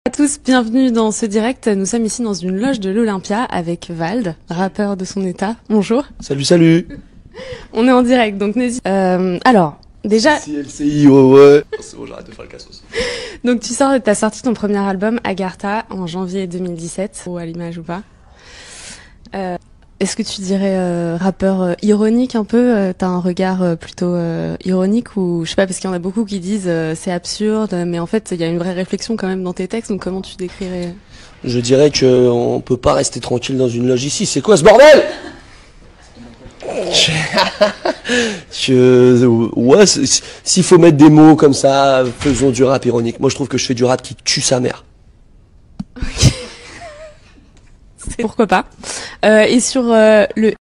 À tous, bienvenue dans ce direct. Nous sommes ici dans une loge de l'Olympia avec Vald, rappeur de son état. Bonjour. Salut, salut. On est en direct, donc n'hésite. Alors, déjà. Si LCI, ouais. C'est bon, j'arrête de faire le cassos. Donc t'as sorti ton premier album Agartha en janvier 2017, ou à l'image ou pas. Est-ce que tu dirais rappeur ironique un peu? T'as un regard plutôt ironique ou je sais pas, parce qu'il y en a beaucoup qui disent c'est absurde, mais en fait il y a une vraie réflexion quand même dans tes textes. Donc comment tu décrirais? Je dirais que on peut pas rester tranquille dans une loge ici. C'est quoi ce bordel? Ouais, s'il faut mettre des mots comme ça, faisons du rap ironique. Moi je trouve que je fais du rap qui tue sa mère. Pourquoi pas. Et sur le